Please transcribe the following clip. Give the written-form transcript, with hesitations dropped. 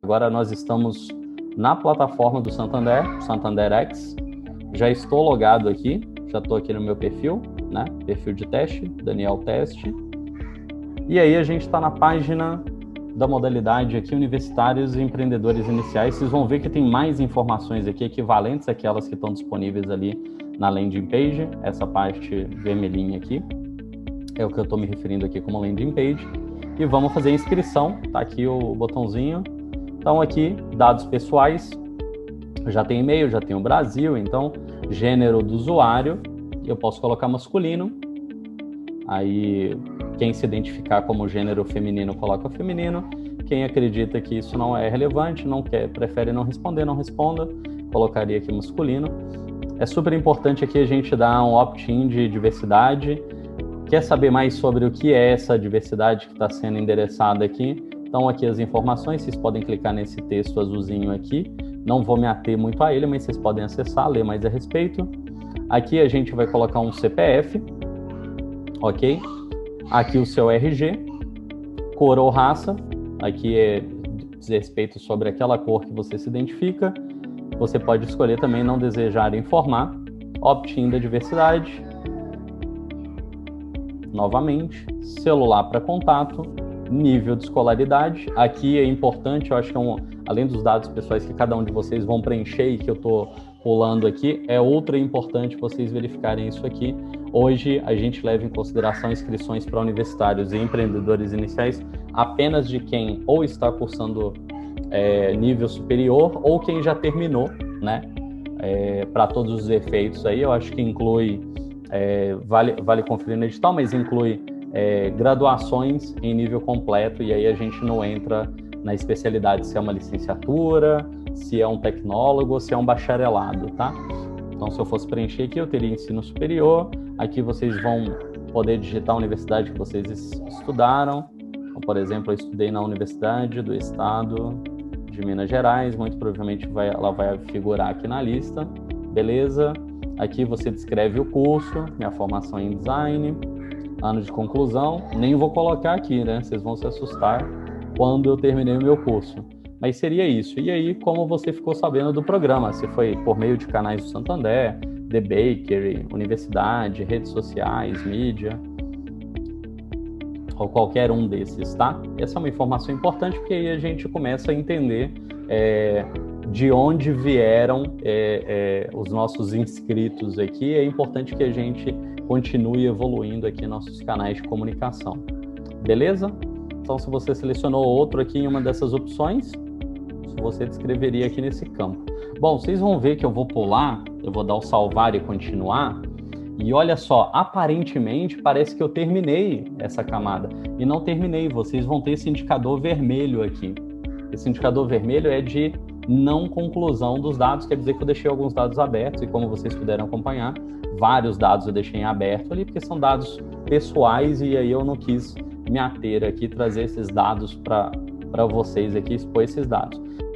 Agora nós estamos na plataforma do Santander, Santander X. Já estou logado aqui, já estou aqui no meu perfil, né? Perfil de teste, Daniel Teste. E aí a gente está na página da modalidade aqui, Universitários e Empreendedores Iniciais. Vocês vão ver que tem mais informações aqui, equivalentes àquelas que estão disponíveis ali na landing page. Essa parte vermelhinha aqui é o que eu estou me referindo aqui como landing page. E vamos fazer a inscrição, tá aqui o botãozinho. Então aqui, dados pessoais, já tem e-mail, já tem o Brasil, então gênero do usuário, eu posso colocar masculino, aí quem se identificar como gênero feminino coloca feminino, quem acredita que isso não é relevante, não quer, prefere não responder, não responda, colocaria aqui masculino. É super importante aqui a gente dar um opt-in de diversidade. Quer saber mais sobre o que é essa diversidade que está sendo endereçada aqui? Então aqui as informações, vocês podem clicar nesse texto azulzinho aqui, não vou me ater muito a ele, mas vocês podem acessar, ler mais a respeito. Aqui a gente vai colocar um CPF, ok? Aqui o seu RG, cor ou raça, aqui é diz respeito sobre aquela cor que você se identifica. Você pode escolher também não desejar informar, opt-in da diversidade, novamente, celular para contato, nível de escolaridade. Aqui é importante, eu acho que além dos dados pessoais que cada um de vocês vão preencher e que eu estou pulando aqui, é ultra importante vocês verificarem isso aqui. Hoje a gente leva em consideração inscrições para universitários e empreendedores iniciais apenas de quem ou está cursando nível superior ou quem já terminou, né? Para todos os efeitos aí, eu acho que inclui, vale conferir no edital, mas inclui graduações em nível completo, e aí a gente não entra na especialidade se é uma licenciatura, se é um tecnólogo, se é um bacharelado, tá? Então, se eu fosse preencher aqui, eu teria ensino superior. Aqui vocês vão poder digitar a universidade que vocês estudaram. Então, por exemplo, eu estudei na Universidade do Estado de Minas Gerais, muito provavelmente ela vai figurar aqui na lista, beleza? Aqui você descreve o curso, minha formação em design, ano de conclusão, nem vou colocar aqui, né? Vocês vão se assustar quando eu terminei o meu curso. Mas seria isso. E aí, como você ficou sabendo do programa? Se foi por meio de canais do Santander, The Bakery, universidade, redes sociais, mídia, ou qualquer um desses, tá? Essa é uma informação importante, porque aí a gente começa a entender de onde vieram os nossos inscritos aqui. É importante que a gente continue evoluindo aqui nossos canais de comunicação. Beleza? Então, se você selecionou outro aqui em uma dessas opções, você descreveria aqui nesse campo. Bom, vocês vão ver que eu vou pular, eu vou dar o salvar e continuar, e olha só, aparentemente parece que eu terminei essa camada, e não terminei. Vocês vão ter esse indicador vermelho aqui. Esse indicador vermelho é de não conclusão dos dados, quer dizer que eu deixei alguns dados abertos, e como vocês puderam acompanhar, vários dados eu deixei em aberto ali, porque são dados pessoais, e aí eu não quis me ater aqui, trazer esses dados para vocês aqui, expor esses dados.